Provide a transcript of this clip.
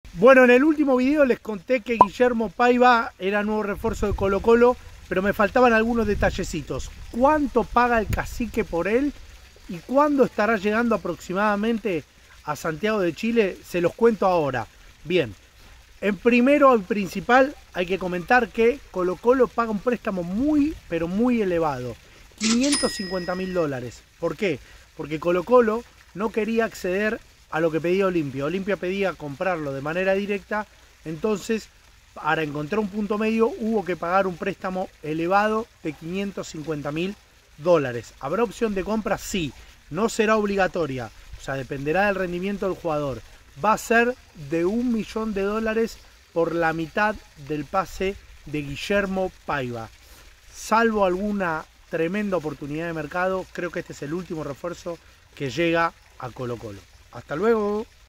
Bueno, en el último video les conté que Guillermo Paiva era nuevo refuerzo de Colo-Colo, pero me faltaban algunos detallecitos. ¿Cuánto paga el cacique por él? ¿Y cuándo estará llegando aproximadamente a Santiago de Chile? Se los cuento ahora. Bien, en primero al principal hay que comentar que Colo-Colo paga un préstamo muy, pero muy elevado. 550.000 dólares. ¿Por qué? Porque Colo-Colo no quería acceder a lo que pedía Olimpia. Olimpia pedía comprarlo de manera directa, entonces para encontrar un punto medio hubo que pagar un préstamo elevado de 550.000 dólares. ¿Habrá opción de compra? Sí, no será obligatoria, o sea, dependerá del rendimiento del jugador. Va a ser de $1 millón por la mitad del pase de Guillermo Paiva. Salvo alguna tremenda oportunidad de mercado, creo que este es el último refuerzo que llega a Colo-Colo. Hasta luego.